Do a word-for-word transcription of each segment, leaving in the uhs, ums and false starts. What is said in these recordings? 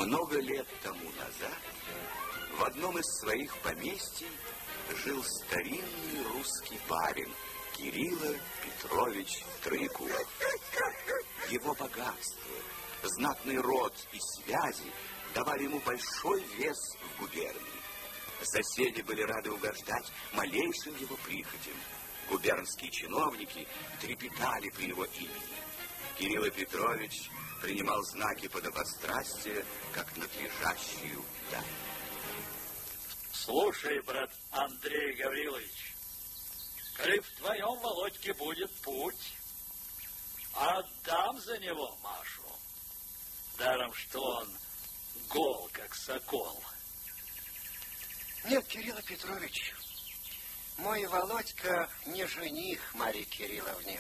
Много лет тому назад в одном из своих поместий жил старинный русский барин Кирилл Петрович Троекуров. Его богатство, знатный род и связи давали ему большой вес в губернии. Соседи были рады угождать малейшим его прихотям. Губернские чиновники трепетали при его имени. Кирилл Петрович принимал знаки подобострастия, как надлежащую дань. Слушай, брат Андрей Гаврилович, коли в твоем Володьке будет путь, отдам за него Машу. Даром, что он гол, как сокол. Нет, Кирилл Петрович, мой Володька не жених Марье Кирилловне.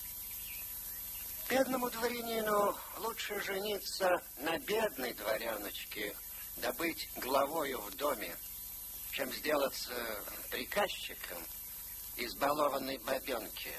Бедному дворянину лучше жениться на бедной дворяночке, да быть главою в доме, чем сделаться приказчиком избалованной бабенки.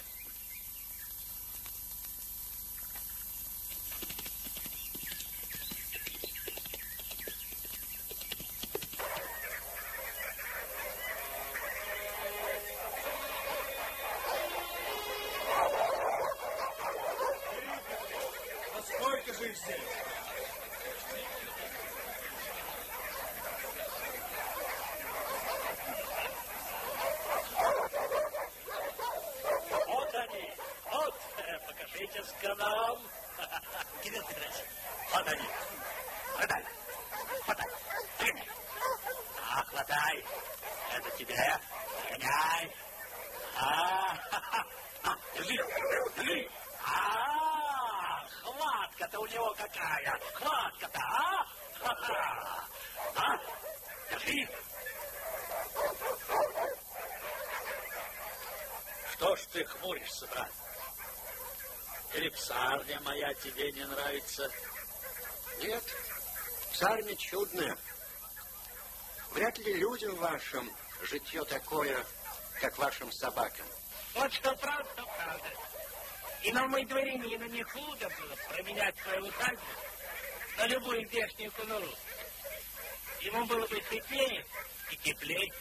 Что ж ты хмуришься, брат? Или псарня моя тебе не нравится? Нет, псарня чудная. Вряд ли людям вашим житье такое, как вашим собакам. Вот что правда, что правда. Иному дворянину не худо было променять свою усадьбу на любую здешнюю конуру. Ему было бы светлее и теплее.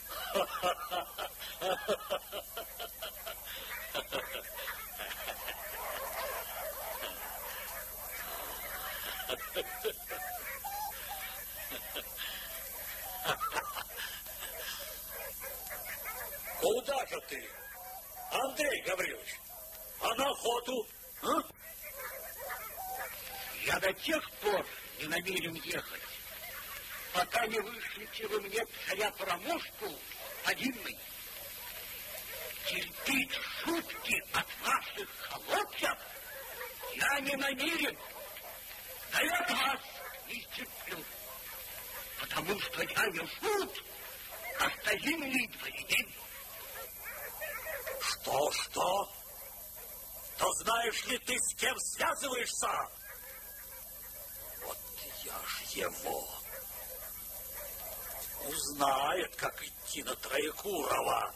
Куда же ты, Андрей Гаврилович? А на охоту? А? Я до тех пор не намерен ехать, пока не вышлите вы мне царя-промушку повинный. Терпеть шутки от ваших холопцев я не намерен. Да я от вас не терплю, потому что я не шут, а старинный дворянин. Что, что? Да знаешь ли ты, с кем связываешься? Вот я ж его. Узнает, как идти на Троекурова.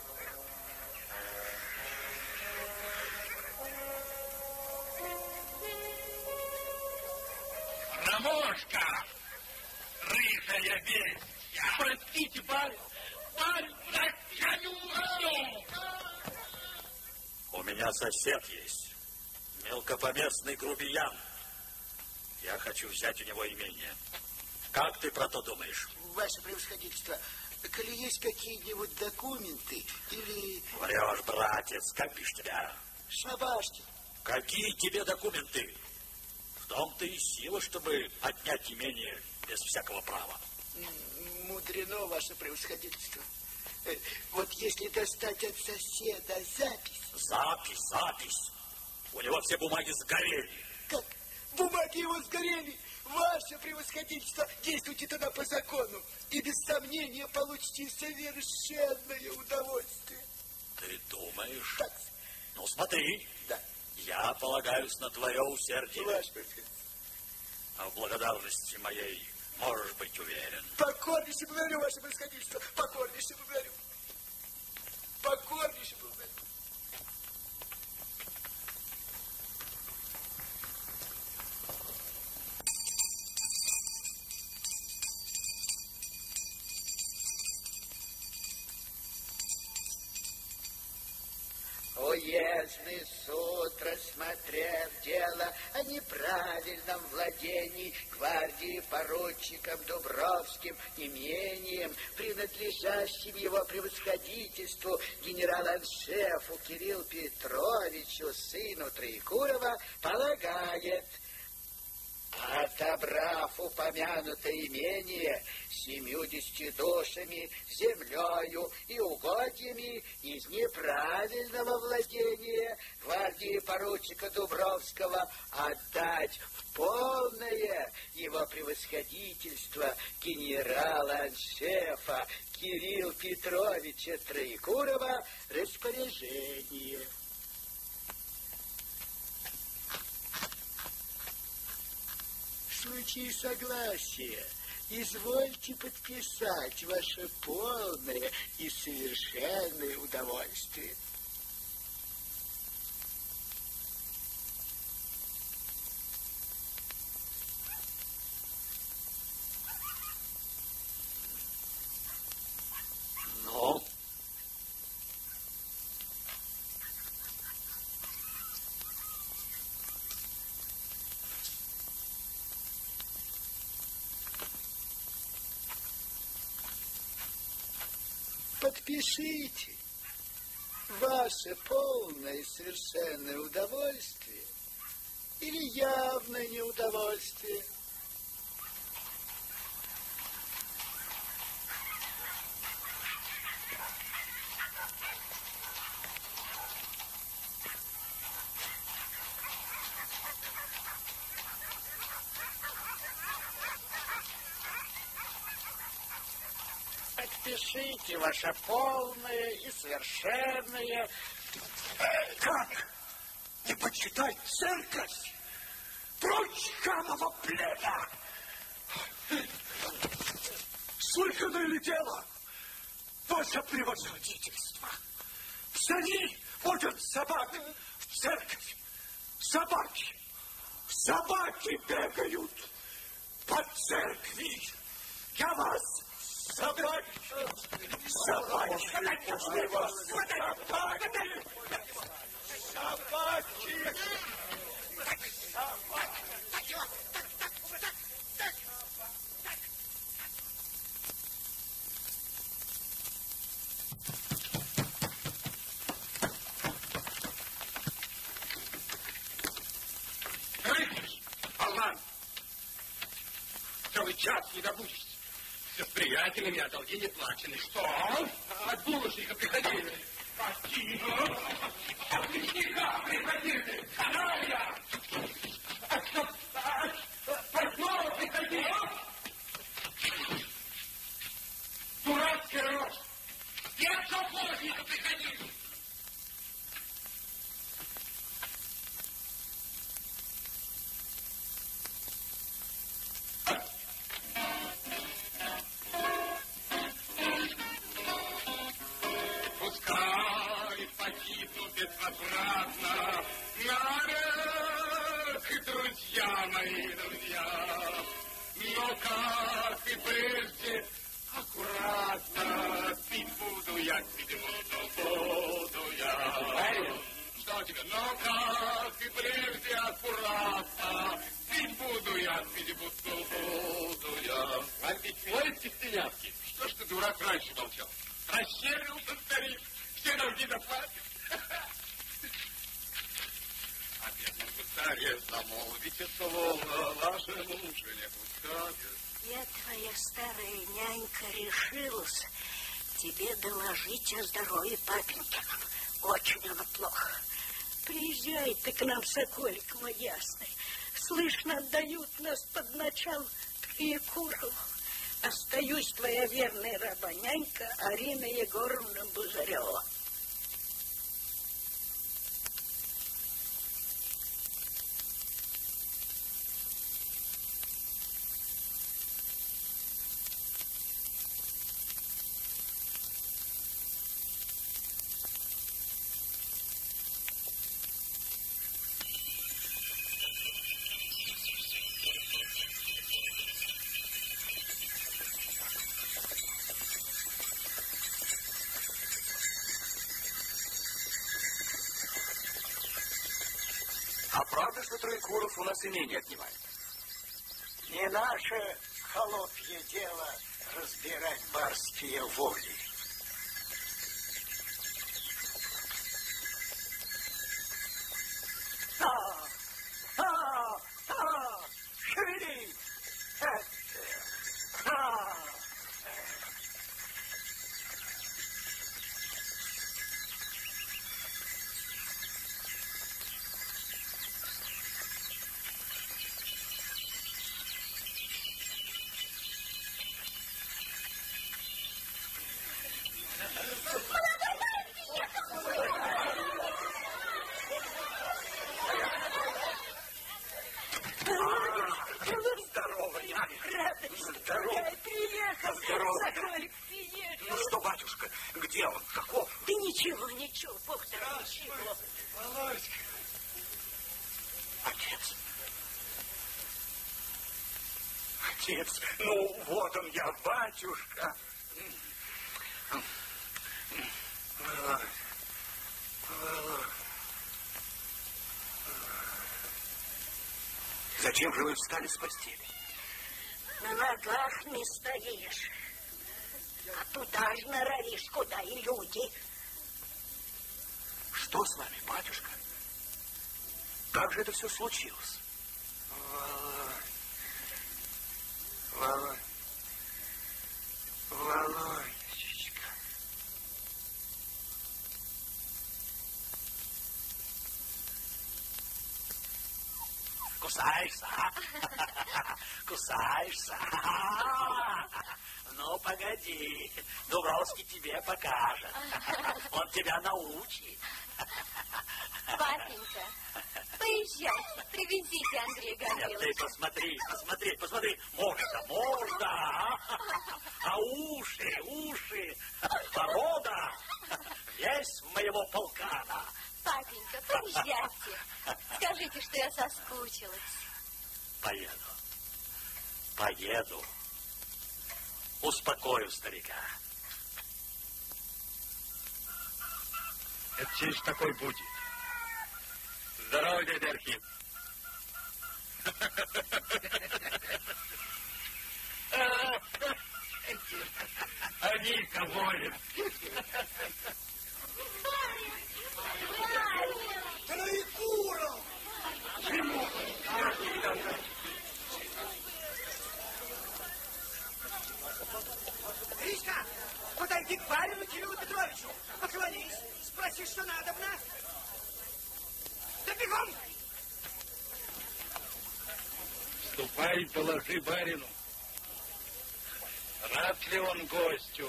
Промошка! Рыжая бестия! Простите, барин! Барин, брат, я не узнаю! У меня сосед есть, мелкопоместный грубиян. Я хочу взять у него имение. Как ты про то думаешь? Ваше превосходительство, коли есть какие-нибудь документы или... Врешь, братец, как бишь тебя? Шабашки. Какие тебе документы? В том-то и сила, чтобы отнять имение без всякого права. Мудрено, ваше превосходительство. Вот если достать от соседа запись... Запись, запись. У него все бумаги сгорели. Как? Бумаги его сгорели? Ваше превосходительство, действуйте тогда по закону, и без сомнения получите совершенное удовольствие. Ты думаешь? Так. Ну, смотри. Да. Я полагаюсь на твое усердие. Ваше превосходительство. А в благодарности моей можешь быть уверен. Покорнейше благодарю, ваше превосходительство. Покорнейше благодарю. Покорнейше благодарю. Уездный суд, рассмотрев дело о неправильном владении гвардии поручиком Дубровским имением, принадлежащим его превосходительству генерал-аншефу Кириллу Петровичу, сыну Троекурова, полагает: отобрав упомянутое имение семьюдесятью душами, землею и угодьями из неправильного владения гвардии поручика Дубровского, отдать в полное его превосходительство генерала-аншефа Кирилла Петровича Троекурова распоряжение. В случае согласия извольте подписать ваше полное и совершенное удовольствие. Ну? Подпишите ваше полное и совершенное удовольствие или явное неудовольствие. Подпишите ваше полное и совершенное... Э, как? Не почитай церковь! Прочь хамово племя! Слыханное ли дело, ваше превосходительство? В цари водят собак, в церковь собаки, собаки бегают по церкви. Я вас... Собаки! Собаки! Собаки! Собаки! Алан! Целый час не добудешься. С приятелями о долге не плачены. Что? От булочника приходили. Какие? От лесника приходили. Каналья! От портного приходили. Дурацкий рожь. И от колхозника приходили. Безвозвратно навек, друзья мои, друзья. Но как и прежде, аккуратно, пить буду я, пить буду, буду я. Что тебе? Но как и прежде, аккуратно, пить буду я, пить буду, буду я. Вам ведь милости стенявки. Что ж ты, дурак, раньше молчал? Расщерился старик, все долги доплатят. А бедный государь, замолвите слово вашему жене пускай. Я, твоя старая нянька, решилась тебе доложить о здоровье папеньки. Очень оно плохо. Приезжай ты к нам, соколик мой ясный. Слышно, отдают нас под начало Троекурову. Остаюсь твоя верная раба нянька Арина Егоровна Бузарева. А правда, что Троекуров у нас имение отнимает? Не наше холопье дело разбирать барские воли. А, а, а, шевели! А. Ничего, Бог дорогой, ничего. Володька. Отец. Отец, ну вот он я, батюшка. Володь. Володь. Зачем же вы встали с постели? На ногах не стоишь. А туда же норовишь, куда и люди. Что с вами, батюшка? Как же это все случилось? Володь. Володь. Володечка. Кусаешься, а? Кусаешься. Ну, погоди. Дубровский тебе покажет. Он тебя научит. Папенька, поезжайте, привезите Андрея Гавриловича. Нет, ты посмотри, посмотри, посмотри. Можно, можно. А, а уши, уши, порода. Весь моего полкана. Папенька, поезжайте. Скажите, что я соскучилась. Поеду. Поеду. Успокою старика. Это через такой будет. Здорово, дядя Архип. Они коволят. Троекуров! Гришка, подойди к барину Кириллу Петровичу, поклонись, спроси, что надобно. Да бегом! Ступай, доложи барину. Рад ли он гостю?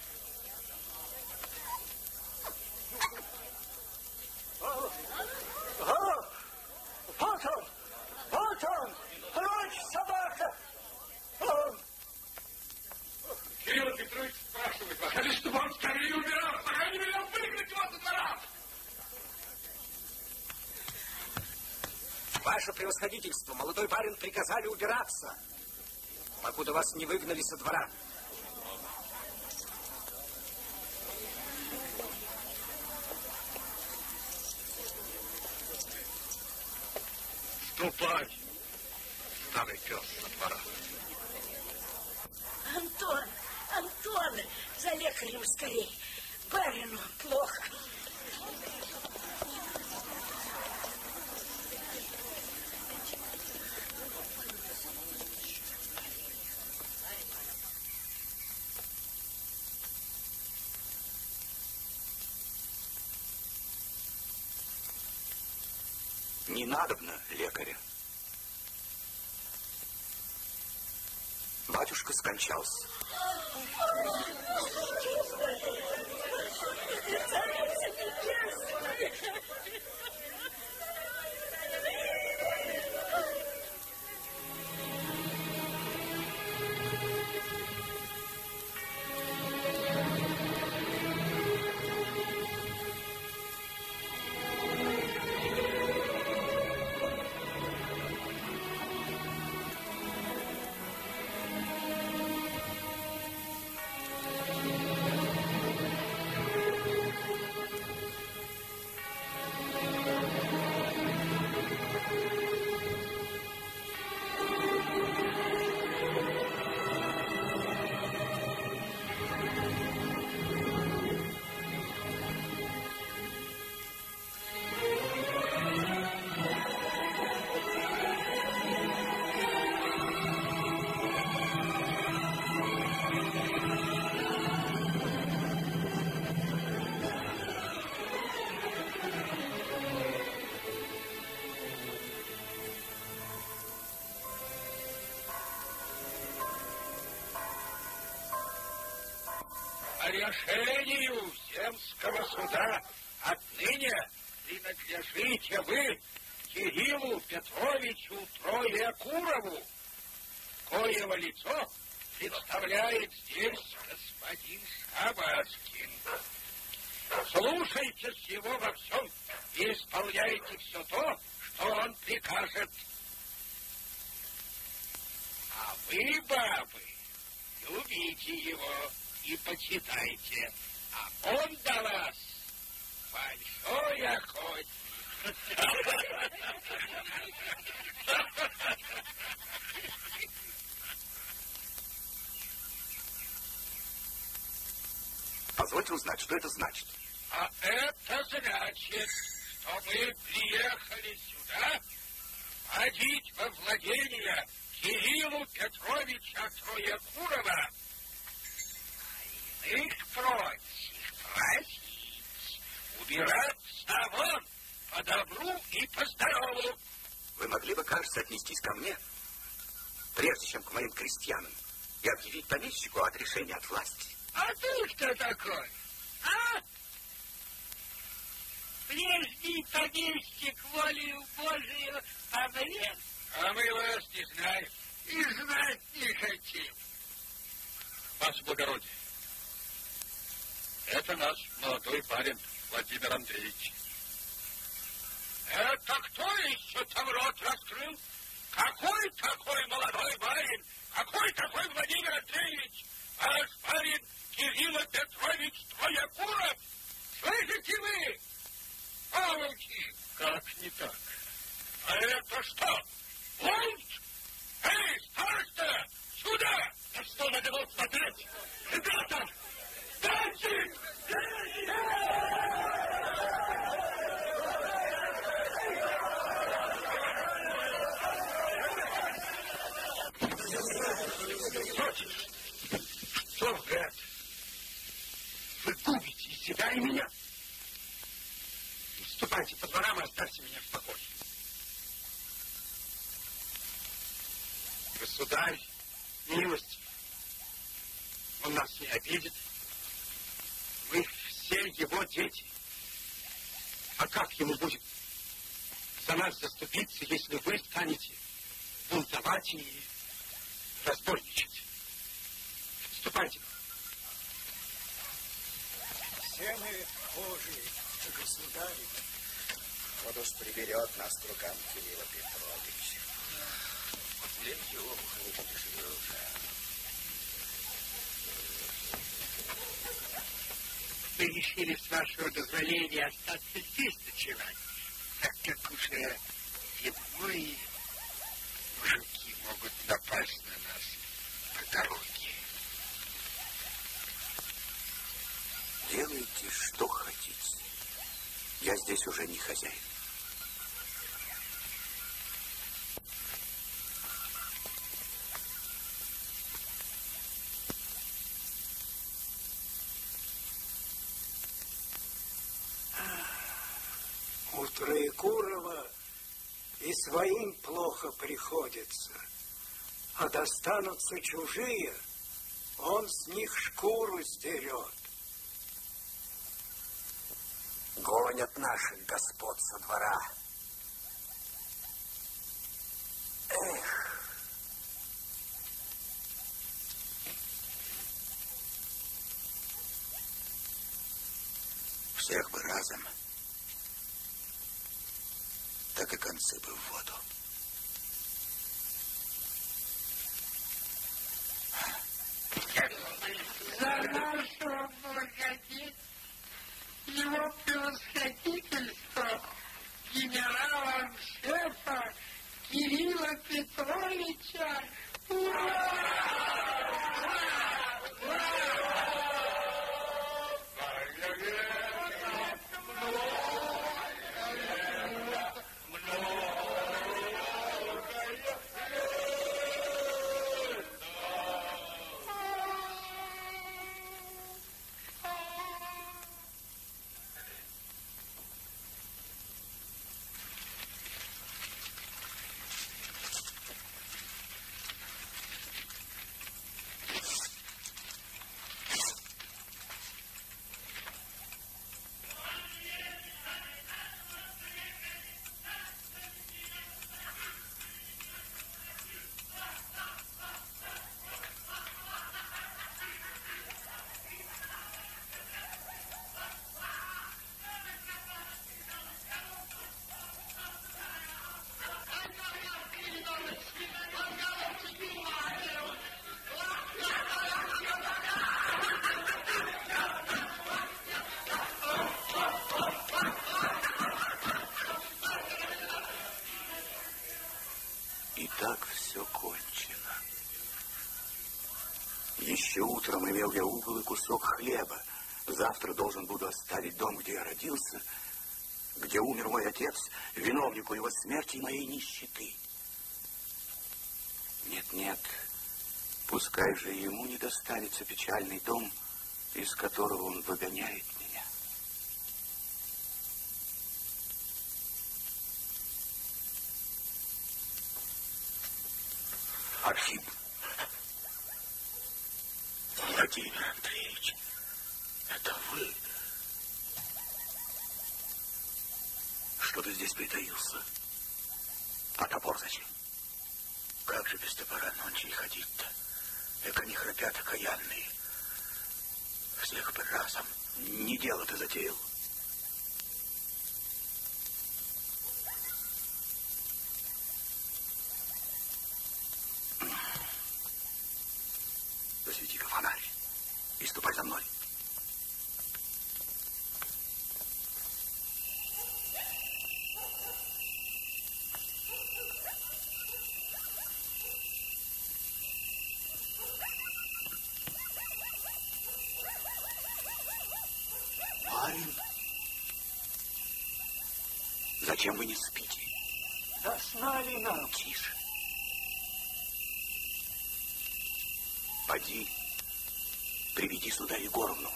О, о, вот он, вот он, прочь, собака! О. Кирилл Петрович спрашивает вас, а чтобы он скорее убирал, пока не велел выгнать его со двора. Ваше превосходительство, молодой барин приказали убираться, покуда вас не выгнали со двора. Ступай, старый пес со двора. Антон, Антон, за лекарем скорей. Барину плохо. Не надобно лекаря. Батюшка скончался. По решению Земского суда отныне принадлежите вы Кириллу Петровичу Троекурову, коего лицо представляет здесь господин Шабашкин. Слушайтесь его во всем и исполняйте все то, что он прикажет. А вы, бабы, любите его и почитайте, а он до вас большой охотник. Позвольте узнать, что это значит. А это значит, что мы приехали сюда водить во владение Кириллу Петровича Троекурова, а иных прочих просить, убираться вон по добру и по здорову. Вы могли бы, кажется, отнестись ко мне, прежде чем к моим крестьянам, и объявить помещику отрешение от власти. А ты кто такой, а? Прежний помещик волею Божию помрет. А мы вас не знаем и знать не хотим. Ваше благородие, это наш молодой барин Владимир Андреевич. Это кто еще там рот раскрыл? Какой такой молодой барин? Какой такой Владимир Андреевич? Ваш барин Кирилл Петрович Троекуров? Слышите вы? Павловичи! Как не так? А это что? Бунт? Эй, староста! Сюда! Да что на него смотреть? Ребята! Дайте! Что вы это? Вы губите и себя, и меня. Ступайте по дворам и оставьте меня в покое. Государь, милость, он нас не обидит. Мы все его дети. А как ему будет за нас заступиться, если вы станете бунтовать и разбойничать? Ступайте. Все мы Божии, государь. Вот уж приберет нас к рукам Кирилла Петровича. Лечу, Мы решили, с вашего дозволения, остаться здесь ночевать, так как уже зимой мужики могут напасть на нас по дороге. Делайте, что хотите. Я здесь уже не хозяин. У Троекурова и своим плохо приходится, а достанутся чужие, он с них шкуру сдерет. Гонят наших господ со двора. Эх. Всех бы разом, так и концы бы в воду. За нашего благодетеля, его превосходительство, генерала-шефа Кирилла Петровича. Ура! имел я угол и кусок хлеба. Завтра должен буду оставить дом, где я родился, где умер мой отец, виновнику его смерти и моей нищеты. Нет, нет, пускай же ему не достанется печальный дом, из которого он выгоняет меня. Архип. Владимир Андреевич, это вы? Что ты здесь притаился? А топор зачем? Как же без топора ночью ходить-то? Эко не храпят окаянные. Всех бы разом. Не дело ты затеял. Засвети-ка фонарь и ступай за мной. Барин, зачем вы не спите? Да сна ли нам? Тише. Поди, приведи сюда Егоровну.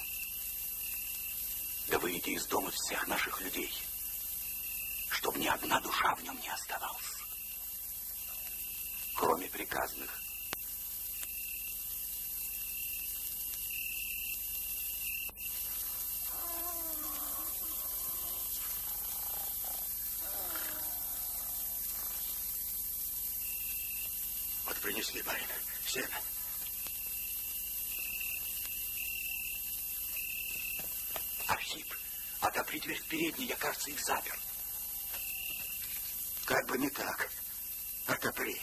Да выведи из дома всех наших людей, чтоб ни одна душа в нем не оставалась, кроме приказных. Вот принесли, барин, сено. Архип, отопри дверь в передней, я, кажется, их запер. Как бы не так. Отопри.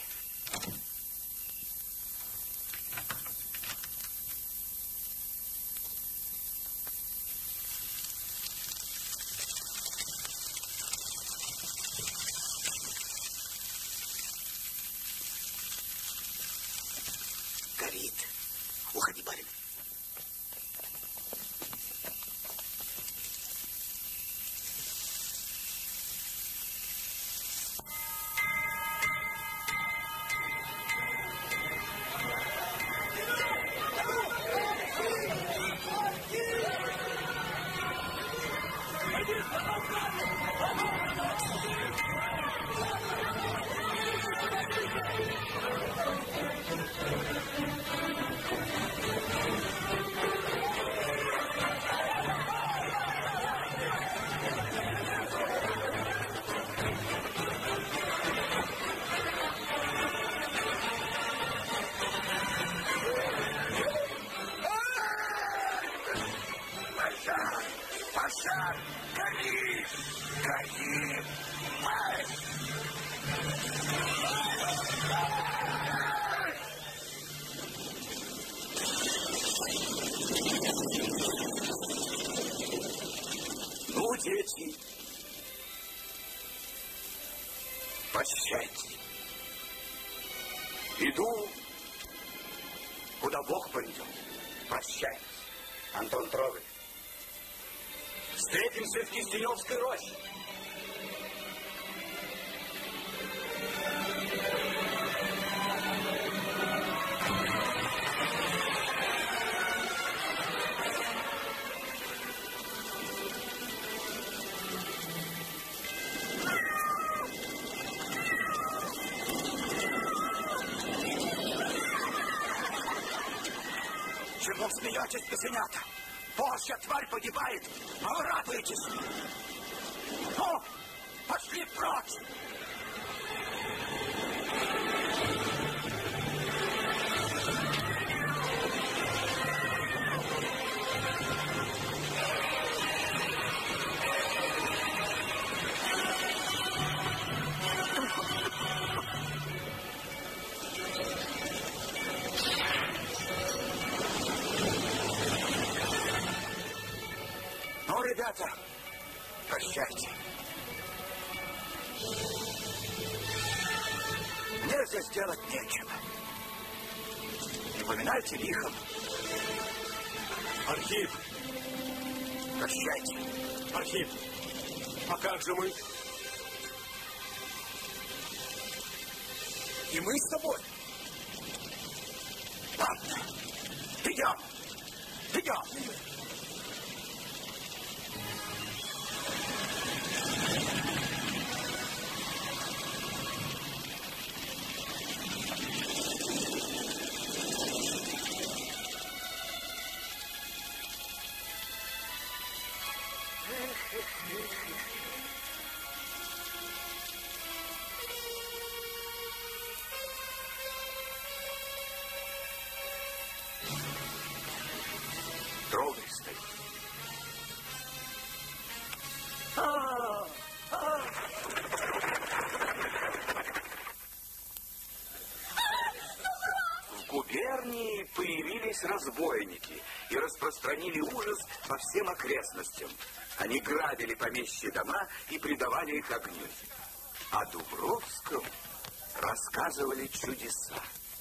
Горит. Уходи, барин. Пожар! Гори! Гори! Ну, дети, прощайте. Иду, куда Бог поведет. Прощайте. Антон Трогович. Встретимся в Кистеневской роще. Чему смеетесь, песенята? Божья тварь погибает, а вы радуетесь. Ну, пошли прочь. Ну, ребята, прощайте. Мне здесь делать нечего. Не поминайте лихом. Архип! Прощайте. Архип, а как же мы? И мы с тобой. Ладно, идем, идем. Трогай, старик. В губернии появились разбойники и распространили ужас по всем окрестностям. Они грабили помещичьи дома и предавали их огню. О Дубровском рассказывали чудеса.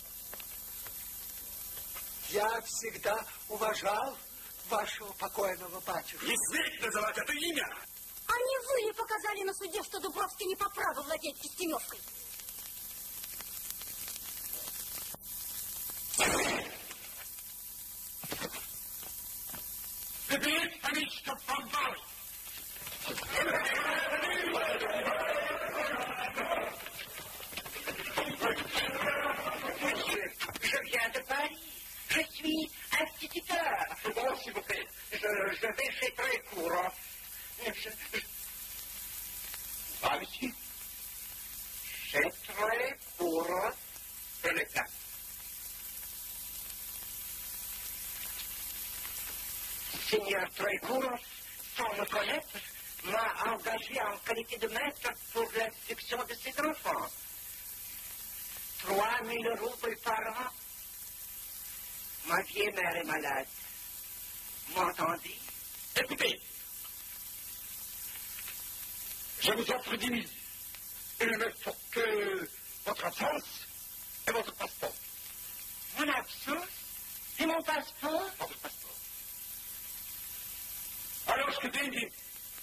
Я всегда уважал вашего покойного батюшку. Не смейте называть это имя! А не вы ли показали на суде, что Дубровский не по праву владеет Кистеневкой? Заберите помещика в подвал! Je viens de Paris. Je suis instituteur. Bon, s'il vous plaît, je, je vais chez Trécourt. Je... Va, monsieur. Chez Trécourt. Prenez place. Seigneur Trécourt, sans me connaître, m'a engagé en qualité de maître pour l'instruction de ses enfants. Trois mille roubles par an. Ma vieille mère est malade. M'entendez? Écoutez, je vous offre dix mille. Il ne faut que votre absence et votre passeport. Mon absence et mon passeport? Votre passeport. Alors, je te dis.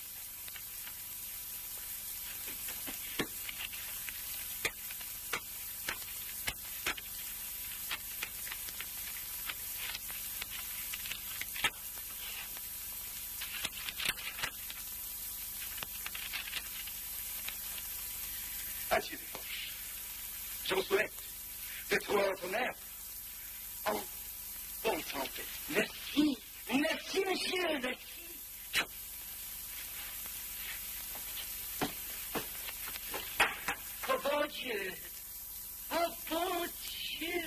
Ainsi, je vous souhaite d'être ordinaire en bonne santé. Merci, merci, monsieur, merci. Oh, bon Dieu, oh, bon Dieu.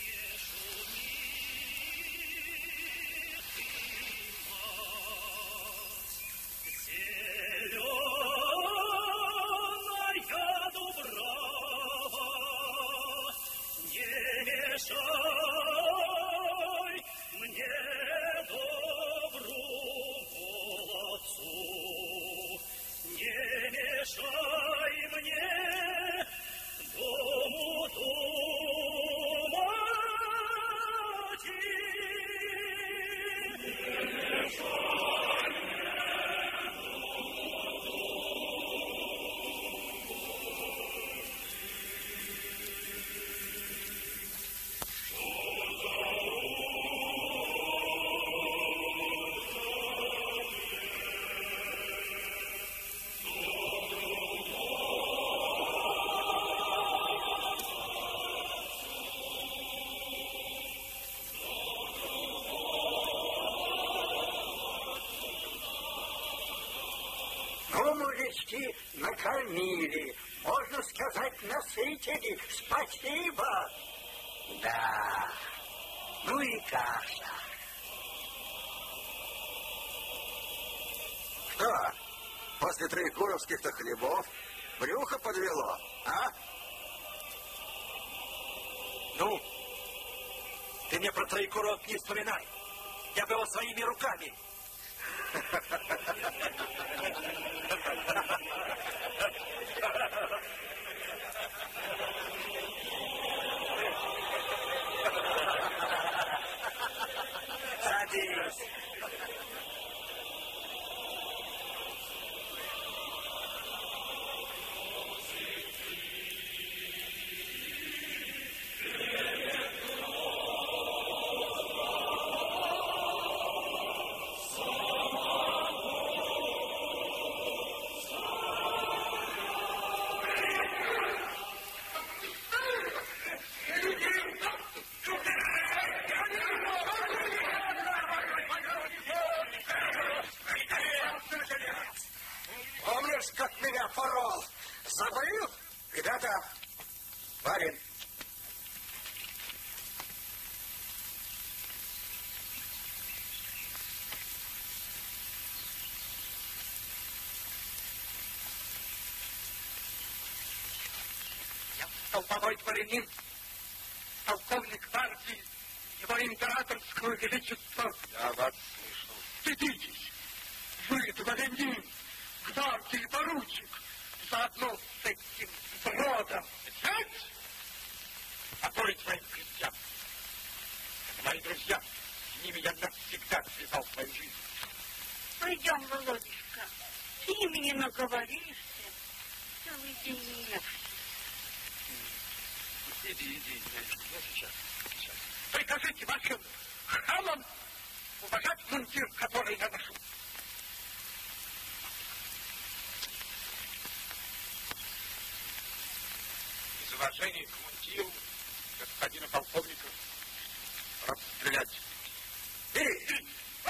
Накормили, можно сказать, насытили. Спасибо. Да, ну и каша. Что, после троекуровских-то хлебов брюхо подвело, а? Ну, ты мне про Троекуров не вспоминай. Я бы его своими руками. Садись. как меня порол. Забыл? Ребята, барин. Я столбовой дворянин, полковник партии, его императорского величества. Я вас слышал. Стыдитесь, вы дворянин, гвардии поручик, заодно с этим бродом. Сядь! Открой своим крестьян. Это мои друзья, с ними я навсегда связал свою жизнь. Пойдем, Володюшка, с ними не наговоришься. Целый день не Иди, иди, иди, я сейчас, сейчас. Прикажите вашим хамам уважать мундир, который я ношу. Из уважения к мундиру господина полковника расстрелять. Эй!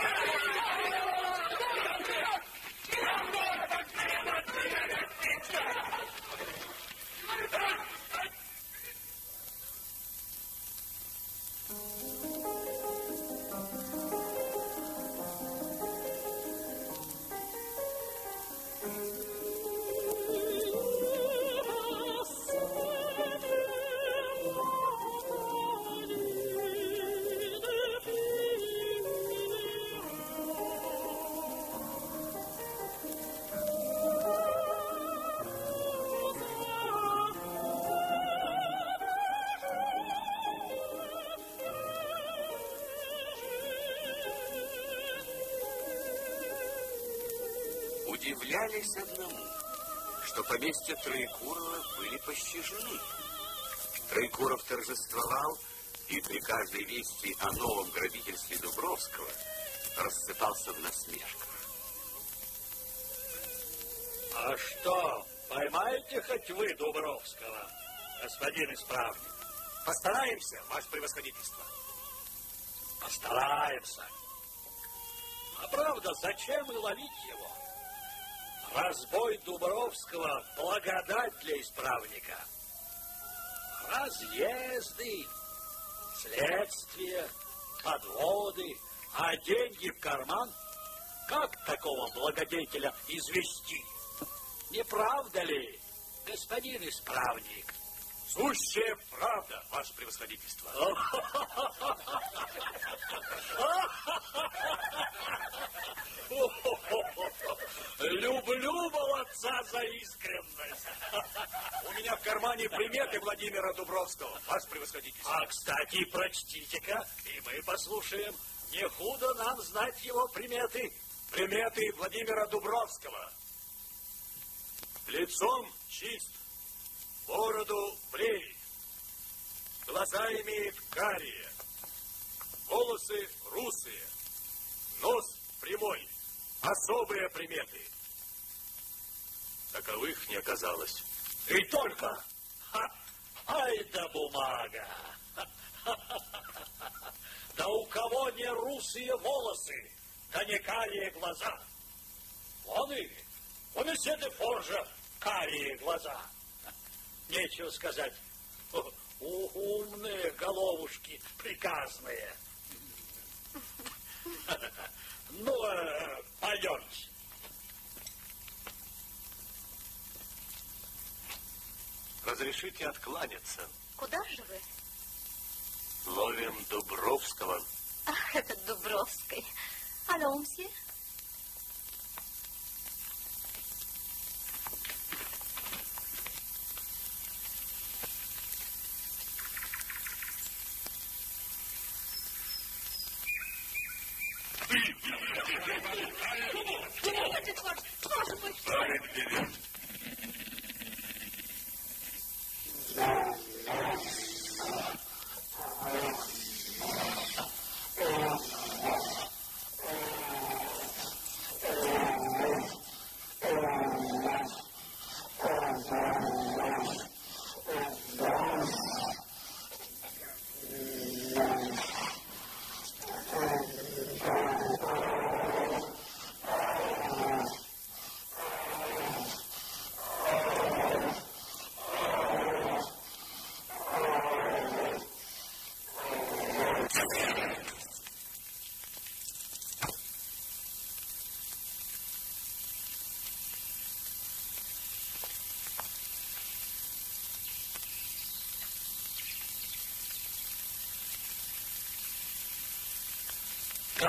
Удивлялись одному, что поместья Троекурова были пощажены. Троекуров торжествовал и при каждой вести о новом грабительстве Дубровского рассыпался в насмешках. А что, поймаете хоть вы Дубровского, господин исправник? Постараемся, ваше превосходительство. Постараемся. А правда, зачем и ловить его? Разбой Дубровского – благодать для исправника. Разъезды, следствия, подводы, а деньги в карман. Как такого благодетеля извести? Не правда ли, господин исправник? Сущая правда, ваше превосходительство. Люблю молодца за искренность. У меня в кармане приметы Владимира Дубровского, ваше превосходительство. А, кстати, прочтите-ка, и мы послушаем. Не худо нам знать его приметы. Приметы Владимира Дубровского. Лицом чист, бороду бреет, глаза имеет карие, волосы русые, нос прямой, особые приметы. Таковых не оказалось. И только. Ха, ай да бумага. Ха-ха-ха-ха. Да у кого не русые волосы, да не карие глаза. Вон и, вон и Седефоржа карие глаза. Нечего сказать. Умные головушки приказные. Ну, пойдемте. Разрешите откланяться. Куда же вы? Ловим Дубровского. Ах, этот Дубровский. Алло, мсье?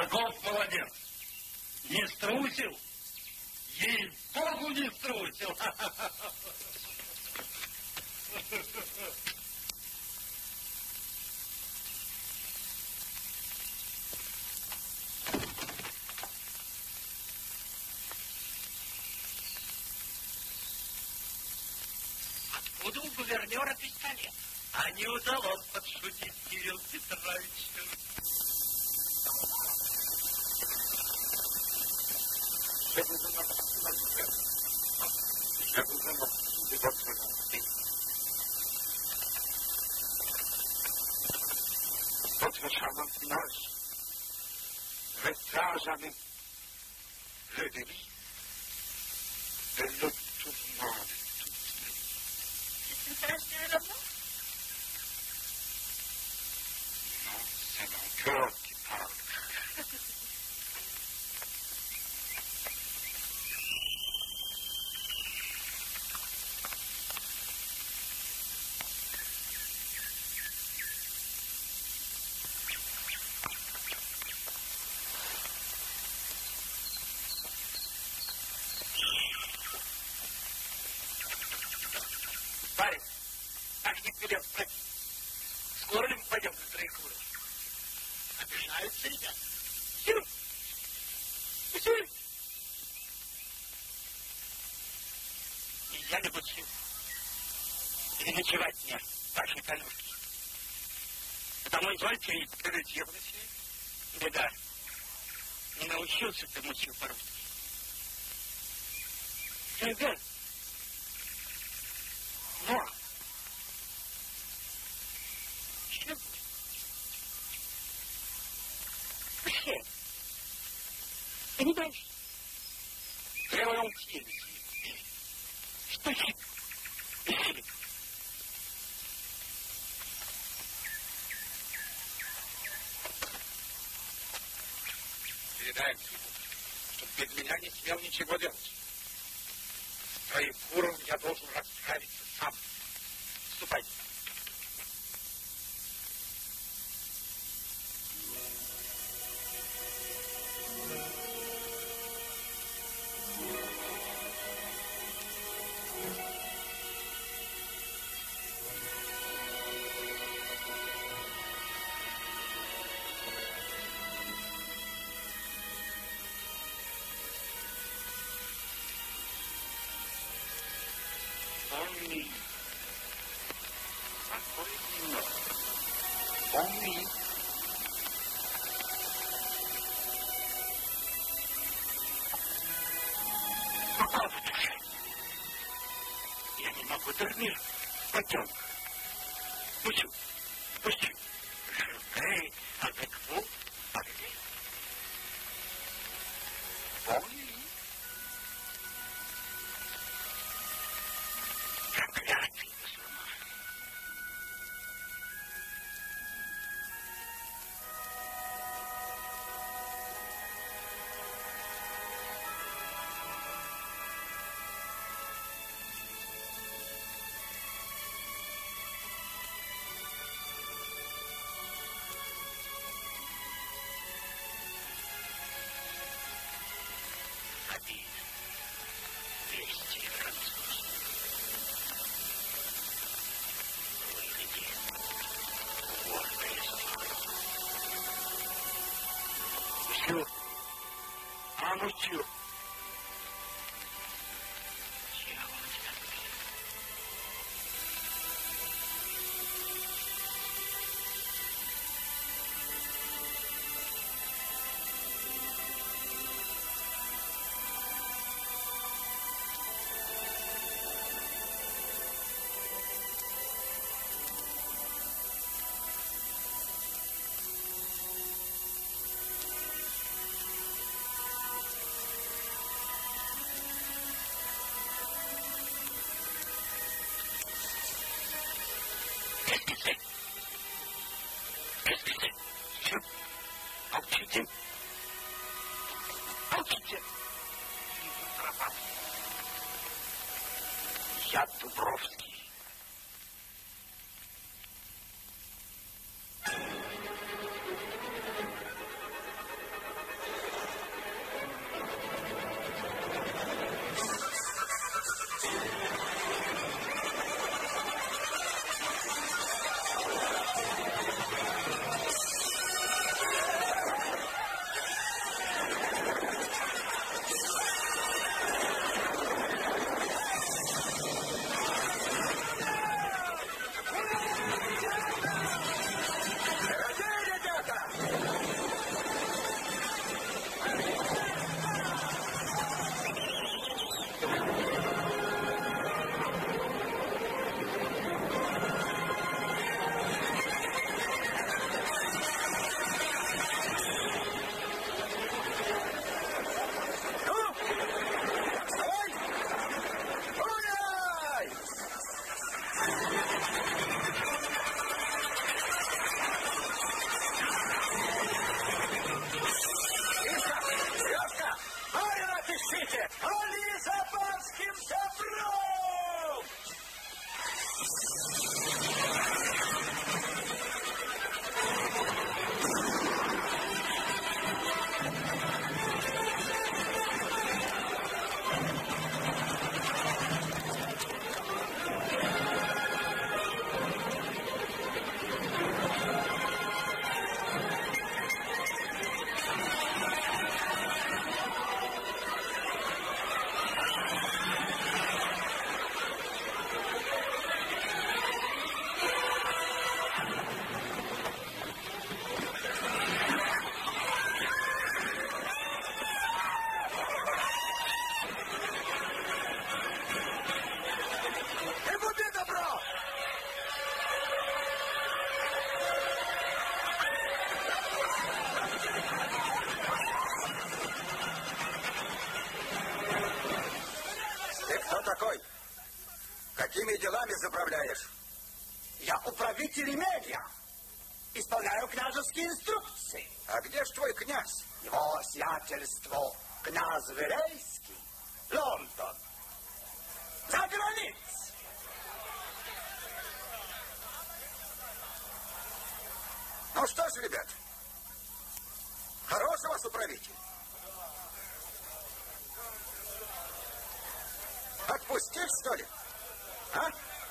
Каков молодец. Не струсил? Ей-богу, не струсил. Откуда у гувернера пистолет? А не удалось подшутить Кирилл Петровичу. Potwierdzam nasz wyrażamy ledywi lotów mamy tutaj. No, samą kroki, tak. Парень, так не билет брать. Скоро ли мы пойдем на троекуру? Обижаются ребята. Сируй! Сируй! Нельзя-нибудь сил. Переночевать мне в вашей конюшке. Потому извольте и прилетелось. Беда. Не научился ты мучил по-русски. Беда. Но. Что? Почему? Ты не боишься? Прямо учились. Что ж? Передай ему, чтобы без меня не смел ничего делать. С троекуром я должен расправиться сам. Ступай. Помни. Какой немного. Помни. Попал в душе. Я не могу дурнуть. Пойдем. Пусти. Пусти. Эй, avec vous, avec Помни. Проклятый мусульман. Один. Вести француз. Выведи. Гордое слово. Мусью. А, мусью. Дьявол тебя побери. Молчите. Молчите. Я Дубровский. Кричите! Али за панским добром! Такой? Какими делами заправляешь? Я управитель имения. Исполняю княжеские инструкции. А где ж твой князь? Его сиятельство князь Верейский, Лондон. За границей. Ну что ж, ребят, хороший у вас управитель. Отпустить, что ли? А?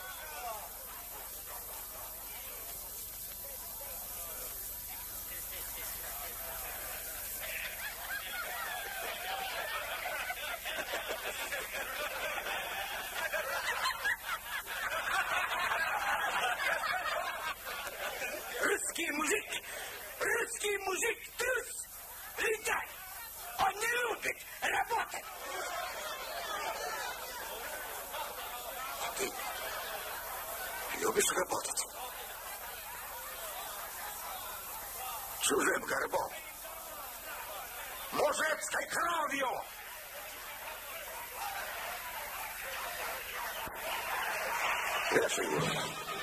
Русский мужик, русский мужик, трус, лентяй. Он не любит работать. Ты любишь работать? Чужим горбом, мужицкой кровью. Вешай его.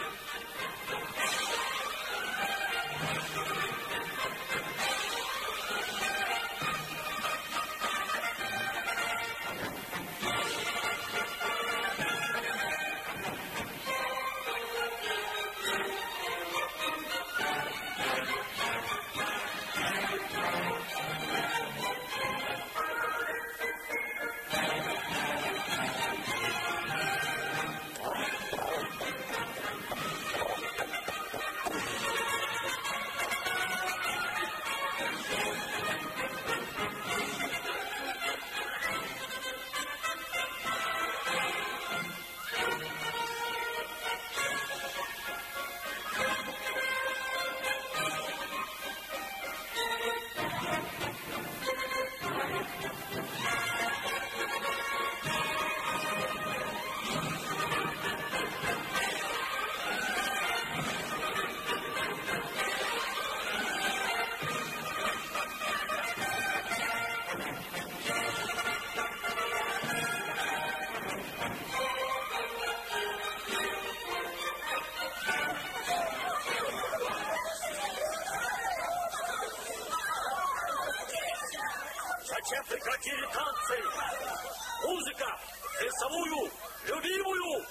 Зачем прекратили танцы? Музыка! Плясовую! Любимую!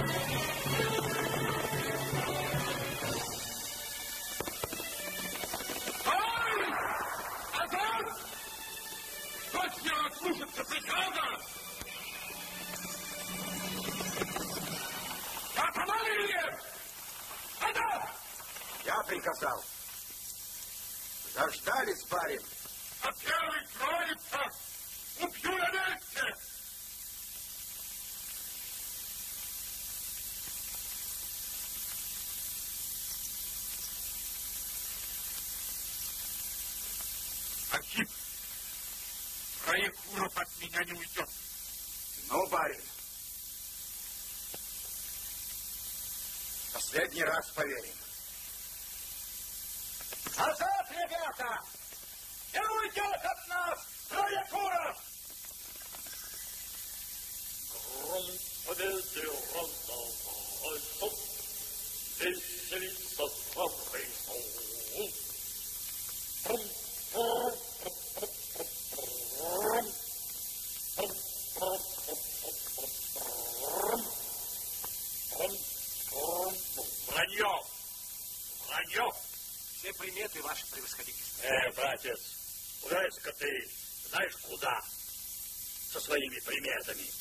Я приказал. Заждались, барин. А первый троица убью на месте. Архип, Троекуров от меня не уйдет. Ну, барин. Последний раз поверим. Назад, ребята! Не уйдет от нас Троекуров! Гром победы раздавайся, веселится храбрый Саул. Вранье! Вранье! Все приметы, ваше превосходительство. Э, братец, убирайся-ка ты знаешь куда со своими приметами.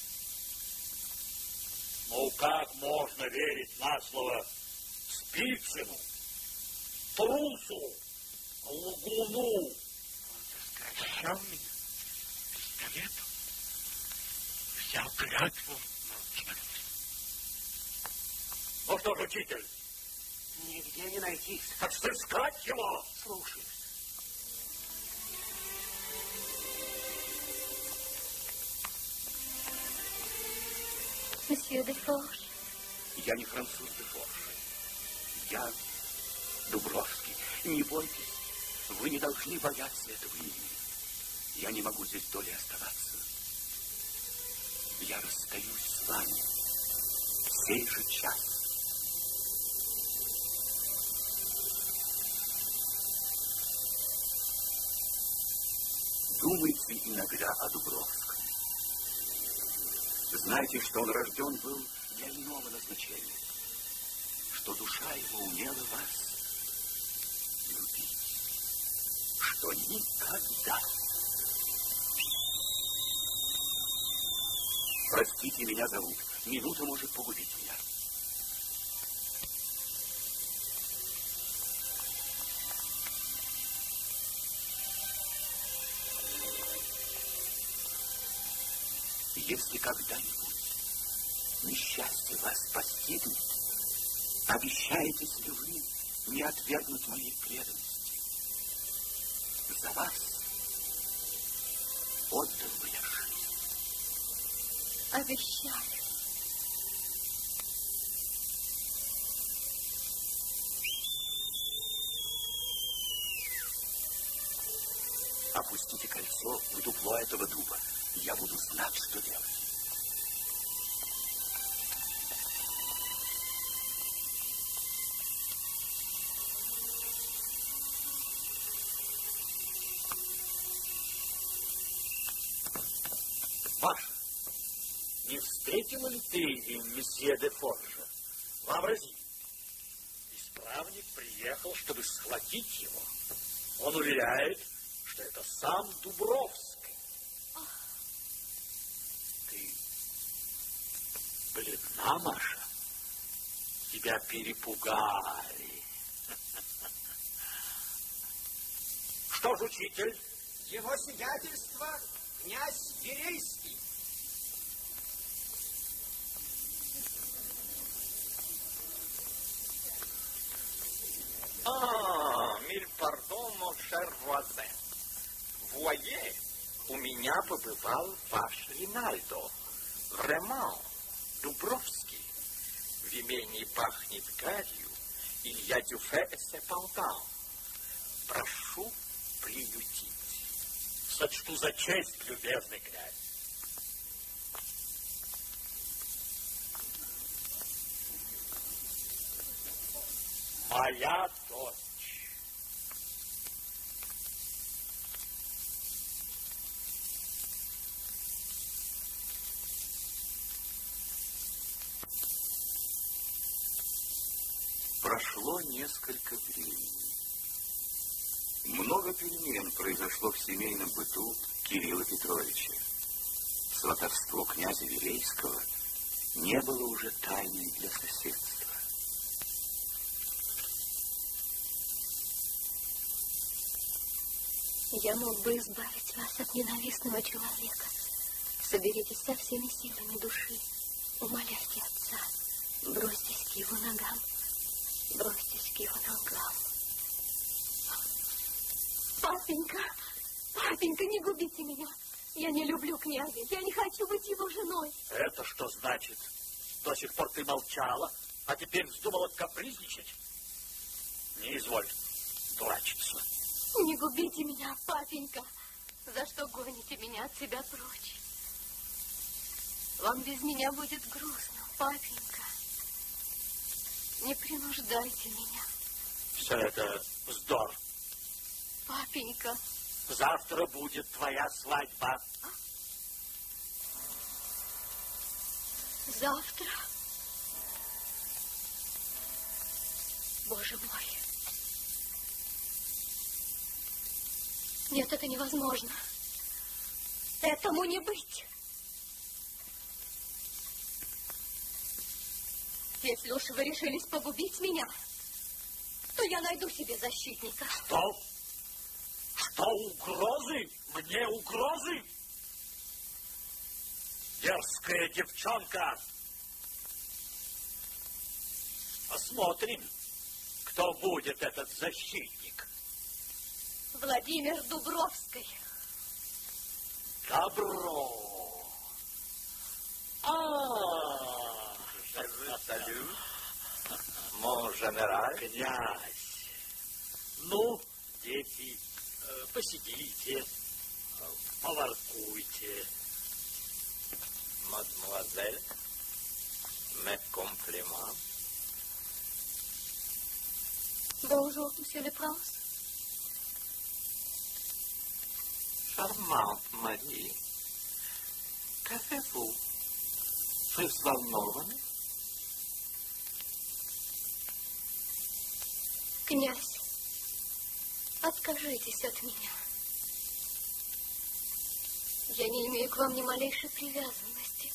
Ну, как можно верить на слово Спицыну, трусу, лгуну? Он застращал меня пистолетом, взял клятву молчать. Ну что ж, учитель? Нигде не найти. Отыскать его? Слушай. Месье де Форж. Я не француз де Форж. Я Дубровский. Не бойтесь. Вы не должны бояться этого имени. Я не могу здесь долей оставаться. Я расстаюсь с вами в сей же час. Думайте иногда о Дубровском. Знайте, что он рожден был для иного назначения, что душа его умела вас любить, что никогда. Простите, меня зовут. Минута может погубить меня. Если когда-нибудь несчастье вас постигнет, обещаетесь ли вы не отвергнуть моей преданности? За вас отдал бы я жизнь. Обещаю. Опустите кольцо в дупло этого дуба. Я буду знать, что делать. Маша, не встретила ли ты и месье де Форжа? Вообрази, исправник приехал, чтобы схватить его. Он уверяет, что это сам Дубровский. Ты бледна, Маша? Тебя перепугали. Что ж, учитель? Его сиятельство князь Верейский. А, миль пардон, мон шер voisin. Voyez, у меня побывал ваш Ринальдо. Vraiment, Дубровский. В имении пахнет гарью, и я дюфе сепантан. Прошу приютить. Сочту за честь, любезный князь. Моя дочь. Прошло несколько времени. Много перемен произошло в семейном быту Кирилла Петровича. Сватовство князя Вилейского не было уже тайной для соседства. Я мог бы избавить вас от ненавистного человека. Соберитесь со всеми силами души. Умоляйте отца. Бросьтесь к его ногам. Бросьтесь к его ногам. Папенька, папенька, не губите меня. Я не люблю князя. Я не хочу быть его женой. Это что значит? До сих пор ты молчала, а теперь вздумала капризничать? Не изволь дурачиться. Не губите меня, папенька. За что гоните меня от себя прочь? Вам без меня будет грустно, папенька. Не принуждайте меня. Все это вздор. Папенька. Завтра будет твоя свадьба. А? Завтра? Боже мой. Нет, это невозможно. Этому не быть. Если уж вы решились погубить меня, то я найду себе защитника. Что? Что, угрозы? Мне угрозы? Дерзкая девчонка. Посмотрим, кто будет этот защитник. Владимир Дубровский. Добро. А, Салют, мон генераль. князь. Ну, дети, посидите, поворкуйте. Мадемуазель, mes compliments. Bonjour, monsieur le prince. Charmante Marie. Qu'avez-vous? Вы взволнованы? Князь, откажитесь от меня. Я не имею к вам ни малейшей привязанности.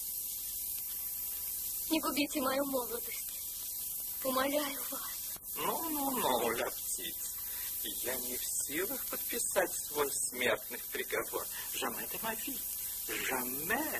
Не губите мою молодость. Умоляю вас. Ну-ну-ну, ля птиц. Я не в силах подписать свой смертный приговор. Jamais de ma vie. Jamais.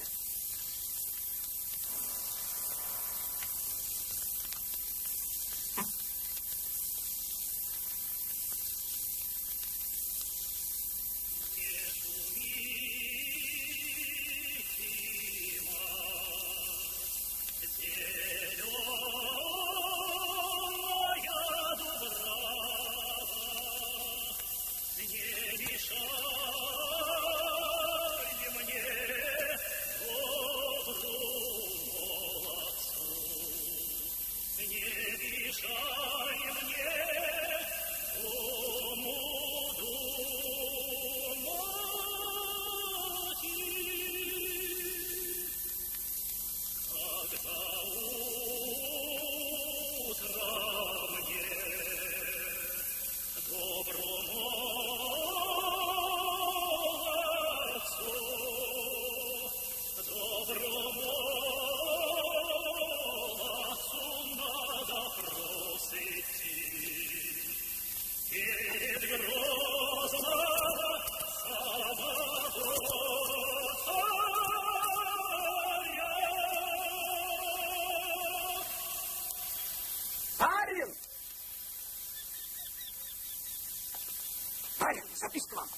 Записка вам.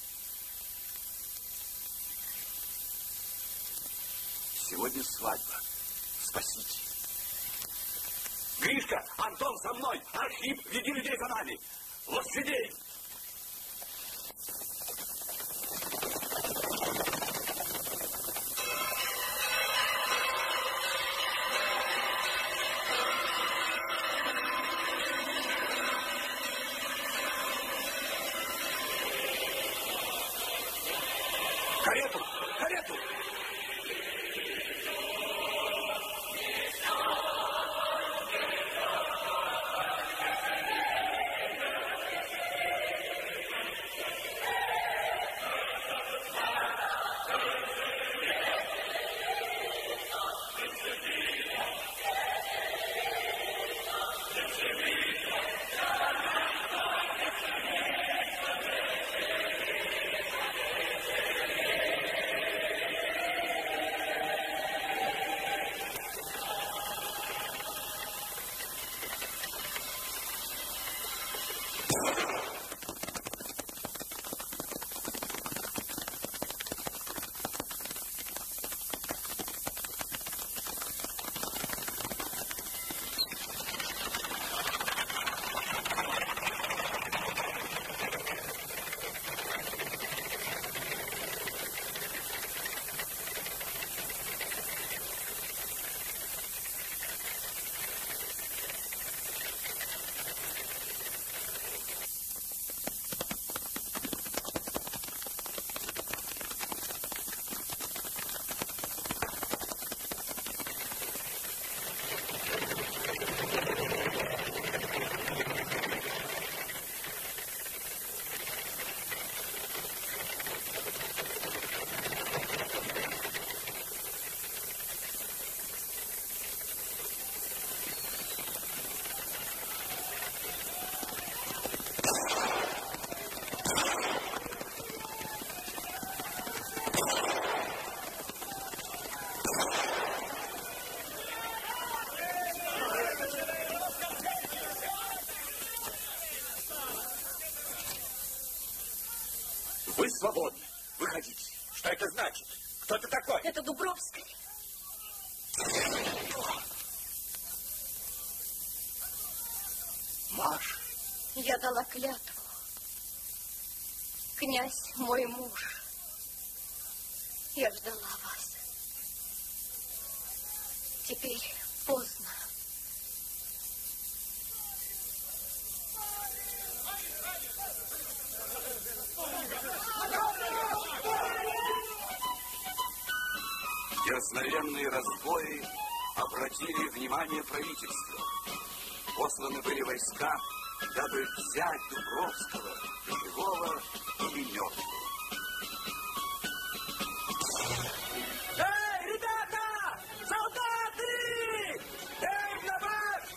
Сегодня свадьба. Спасите. Гришка, Антон со мной. Архип, веди людей за нами. Лошадей. Карету! Карету! Вы свободны. Выходите. Что это значит? Кто ты такой? Это Дубровская. Маша. Я дала клятву. Князь мой муж. Я ждала вас. Теперь поздно. Дерзновенные разбои обратили внимание правительства. Посланы были войска, дабы взять Дубровского, живого или мертвого. Эй, ребята! Солдаты! Эй, на марш!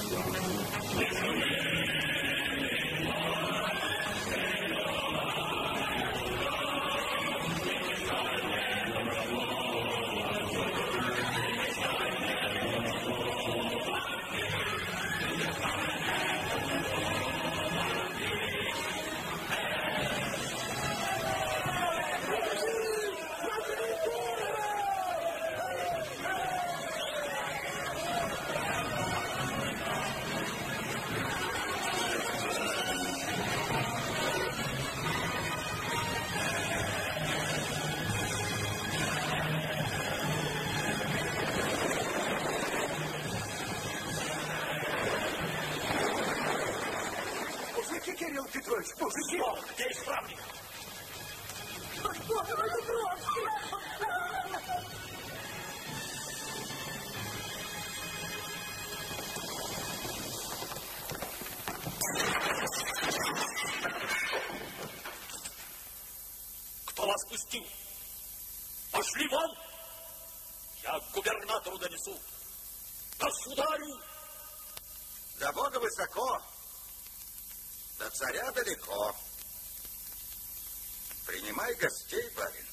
Кирилл Петрович, мужики! Где исправник? Что вы, Дубровский? Кто вас пустил? Пошли вон! Я к губернатору донесу. Государю! До Бога высоко, до царя далеко. Принимай гостей, барин.